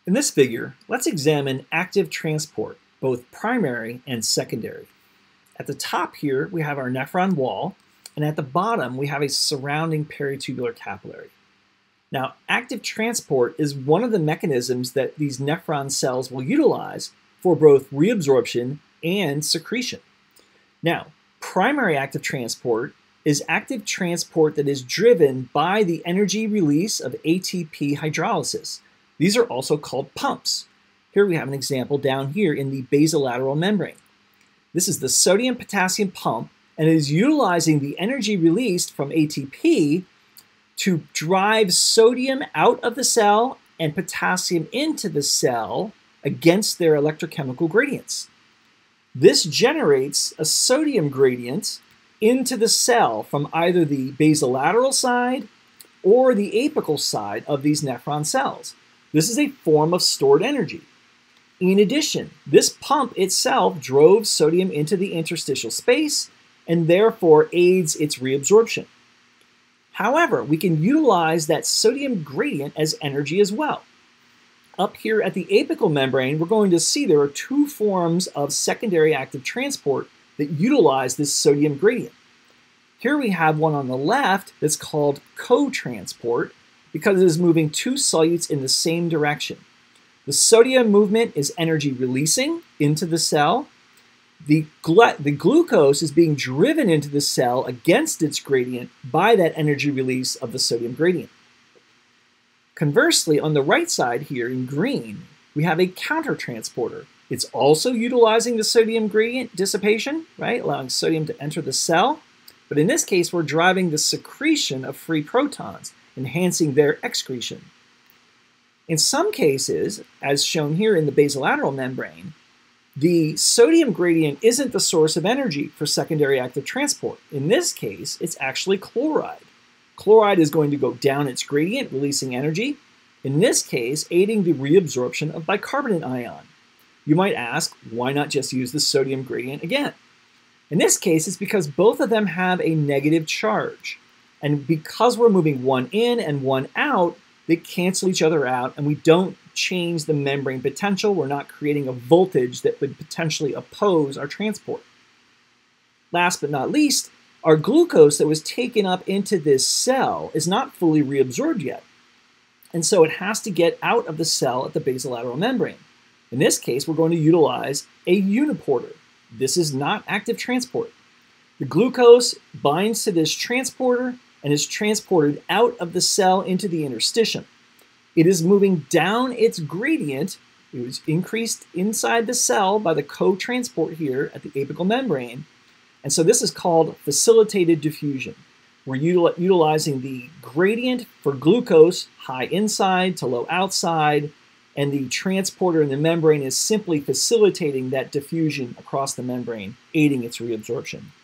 In this figure, let's examine active transport, both primary and secondary. At the top here, we have our nephron wall, and at the bottom, we have a surrounding peritubular capillary. Now, active transport is one of the mechanisms that these nephron cells will utilize for both reabsorption and secretion. Now, primary active transport is active transport that is driven by the energy release of ATP hydrolysis. These are also called pumps. Here we have an example down here in the basolateral membrane. This is the sodium-potassium pump, and it is utilizing the energy released from ATP to drive sodium out of the cell and potassium into the cell against their electrochemical gradients. This generates a sodium gradient into the cell from either the basolateral side or the apical side of these nephron cells. This is a form of stored energy. In addition, this pump itself drove sodium into the interstitial space and therefore aids its reabsorption. However, we can utilize that sodium gradient as energy as well. Up here at the apical membrane, we're going to see there are two forms of secondary active transport that utilize this sodium gradient. Here we have one on the left that's called cotransport because it is moving two solutes in the same direction. The sodium movement is energy releasing into the cell. The glucose is being driven into the cell against its gradient by that energy release of the sodium gradient. Conversely, on the right side here in green, we have a countertransporter. It's also utilizing the sodium gradient dissipation, right, allowing sodium to enter the cell. But in this case, we're driving the secretion of free protons, enhancing their excretion. In some cases, as shown here in the basolateral membrane, the sodium gradient isn't the source of energy for secondary active transport. In this case, it's actually chloride. Chloride is going to go down its gradient, releasing energy. In this case, aiding the reabsorption of bicarbonate ion. You might ask, why not just use the sodium gradient again? In this case, it's because both of them have a negative charge. And because we're moving one in and one out, they cancel each other out, and we don't change the membrane potential. We're not creating a voltage that would potentially oppose our transport. Last but not least, our glucose that was taken up into this cell is not fully reabsorbed yet. And so it has to get out of the cell at the basolateral membrane. In this case, we're going to utilize a uniporter. This is not active transport. The glucose binds to this transporter and is transported out of the cell into the interstitium. It is moving down its gradient. It was increased inside the cell by the cotransport here at the apical membrane. And so this is called facilitated diffusion. We're utilizing the gradient for glucose, high inside to low outside, and the transporter in the membrane is simply facilitating that diffusion across the membrane, aiding its reabsorption.